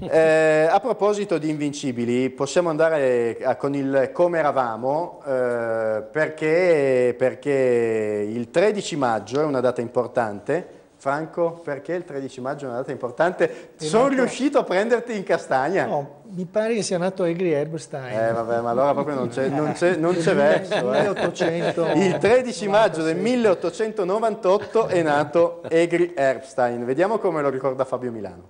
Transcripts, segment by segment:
A proposito di invincibili, possiamo andare con il come eravamo, perché il 13 maggio è una data importante. Franco, perché il 13 maggio è una data importante? Sono riuscito a prenderti in castagna. No, mi pare che sia nato Egri Erbstein. Vabbè, ma allora proprio non c'è verso. 1800. Il 13 maggio del 1898 è nato Egri Erbstein. Vediamo come lo ricorda Fabio Milano.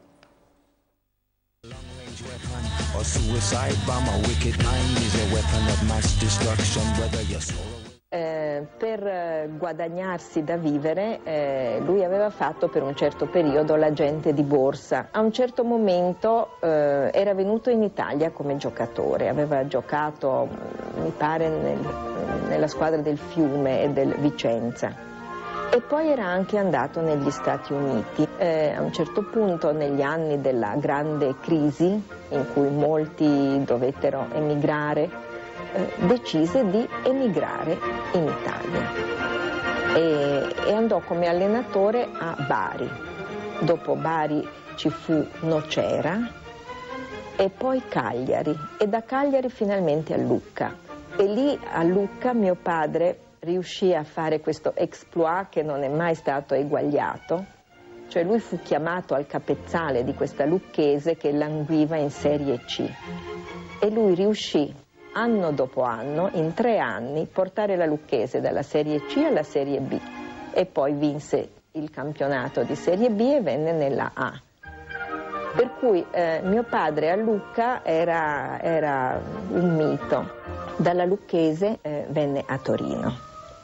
Per guadagnarsi da vivere lui aveva fatto per un certo periodo l'agente di borsa. A un certo momento era venuto in Italia come giocatore, aveva giocato mi pare nella squadra del Fiume e del Vicenza e poi era anche andato negli Stati Uniti. A un certo punto, negli anni della grande crisi in cui molti dovettero emigrare, decise di emigrare in Italia e andò come allenatore a Bari. Dopo Bari ci fu Nocera e poi Cagliari e da Cagliari finalmente a Lucca. E lì a Lucca mio padre riuscì a fare questo exploit che non è mai stato eguagliato, cioè lui fu chiamato al capezzale di questa lucchese che languiva in Serie C e lui riuscì anno dopo anno, in 3 anni, portare la Lucchese dalla Serie C alla Serie B e poi vinse il campionato di Serie B e venne nella A. Per cui mio padre a Lucca era un mito. Dalla Lucchese venne a Torino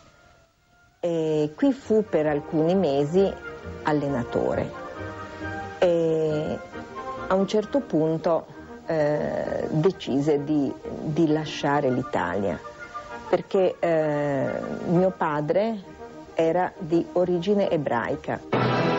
e qui fu per alcuni mesi allenatore e a un certo punto decise di lasciare l'Italia perché mio padre era di origine ebraica.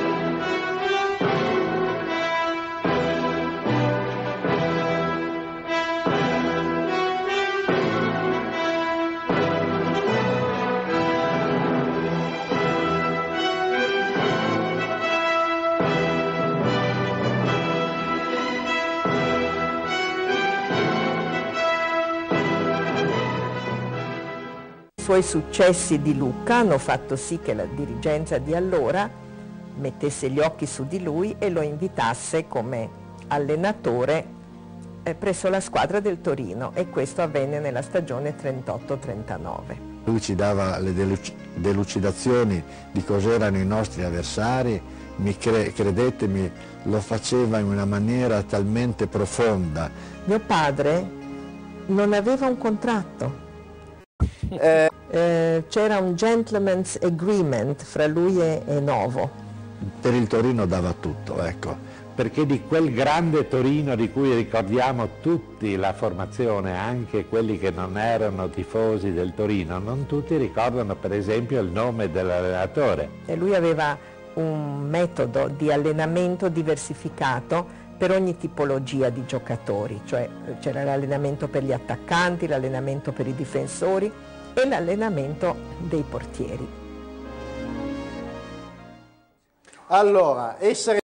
I suoi successi di Lucca hanno fatto sì che la dirigenza di allora mettesse gli occhi su di lui e lo invitasse come allenatore presso la squadra del Torino e questo avvenne nella stagione 38-39. Lui ci dava le delucidazioni di cos'erano i nostri avversari, credetemi, lo faceva in una maniera talmente profonda. Mio padre non aveva un contratto. C'era un gentleman's agreement fra lui e Novo. Per il Torino dava tutto, ecco. Perché di quel grande Torino di cui ricordiamo tutti la formazione, anche quelli che non erano tifosi del Torino, non tutti ricordano per esempio il nome dell'allenatore. E lui aveva un metodo di allenamento diversificato per ogni tipologia di giocatori, cioè c'era l'allenamento per gli attaccanti, l'allenamento per i difensori e l'allenamento dei portieri. Allora, essere